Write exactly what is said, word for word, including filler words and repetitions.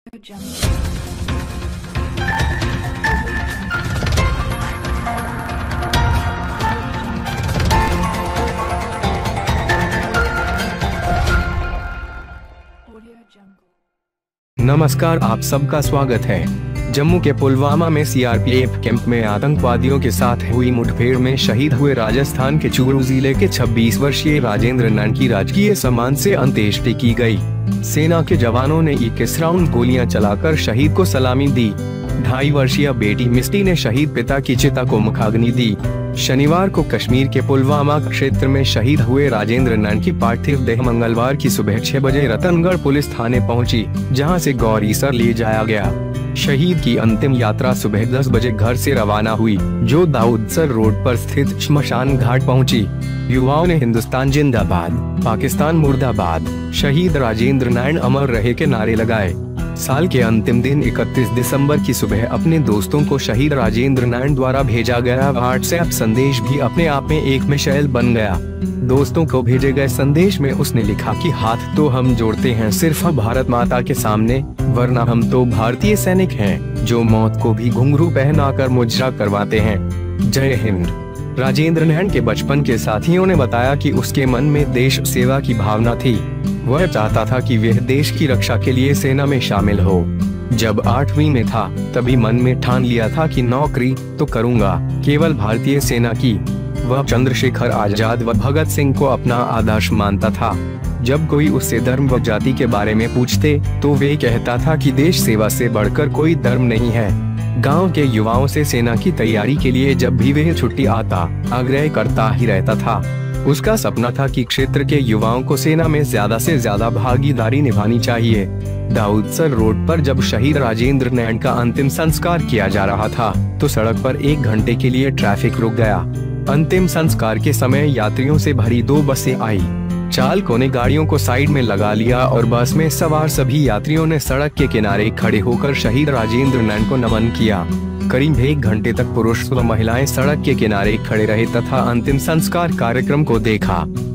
नमस्कार, आप सबका स्वागत है। जम्मू के पुलवामा में C R P F camp में आतंकवादियों के साथ हुई मुठभेड़ में शहीद हुए राजस्थान के चूरू जिले के छब्बीस वर्षीय राजेंद्र नैन की राजकीय सम्मान से अंत्येष्टि की गई। सेना के जवानों ने इक्कीस राउंड गोलियां चलाकर शहीद को सलामी दी। ढाई वर्षीय बेटी मिस्टी ने शहीद पिता की चिता को मुखाग्नि दी। शनिवार को कश्मीर के पुलवामा क्षेत्र में शहीद हुए राजेंद्र नैन की पार्थिव देह मंगलवार की सुबह छह बजे रतनगढ़ पुलिस थाने पहुंची, जहां से गौरीसर ले जाया गया। शहीद की अंतिम यात्रा सुबह दस बजे घर से रवाना हुई, जो दाऊदसर रोड पर स्थित श्मशान घाट पहुंची। युवाओं ने हिंदुस्तान जिंदाबाद, पाकिस्तान मुर्दाबाद, शहीद राजेंद्र नैन अमर रहे के नारे लगाए। साल के अंतिम दिन इकतीस दिसंबर की सुबह अपने दोस्तों को शहीद राजेंद्र नैन द्वारा भेजा गया व्हाट्सएप संदेश भी अपने आप में एक मिसाइल बन गया। दोस्तों को भेजे गए संदेश में उसने लिखा कि हाथ तो हम जोड़ते हैं सिर्फ भारत माता के सामने, वरना हम तो भारतीय सैनिक हैं जो मौत को भी घुंघरू पहनाकर मुजरा करवाते हैं। जय हिंद। राजेंद्र नैन के बचपन के साथियों ने बताया कि उसके मन में देश सेवा की भावना थी। वह चाहता था कि वह देश की रक्षा के लिए सेना में शामिल हो। जब आठवीं में था तभी मन में ठान लिया था कि नौकरी तो करूंगा केवल भारतीय सेना की। वह चंद्रशेखर आजाद व भगत सिंह को अपना आदर्श मानता था। जब कोई उससे धर्म व जाति के बारे में पूछते तो वे कहता था कि देश सेवा से बढ़कर कोई धर्म नहीं है। गांव के युवाओं से सेना की तैयारी के लिए जब भी वह छुट्टी आता आग्रह करता ही रहता था। उसका सपना था कि क्षेत्र के युवाओं को सेना में ज्यादा से ज्यादा भागीदारी निभानी चाहिए। दाऊदसर रोड पर जब शहीद राजेंद्र नैन का अंतिम संस्कार किया जा रहा था तो सड़क पर एक घंटे के लिए ट्रैफिक रुक गया। अंतिम संस्कार के समय यात्रियों से भरी दो बसें आई। चालकों ने गाड़ियों को साइड में लगा लिया और बस में सवार सभी यात्रियों ने सड़क के किनारे खड़े होकर शहीद राजेंद्र नैन को नमन किया। करीब एक घंटे तक पुरुष व महिलाएं सड़क के किनारे खड़े रहे तथा अंतिम संस्कार कार्यक्रम को देखा।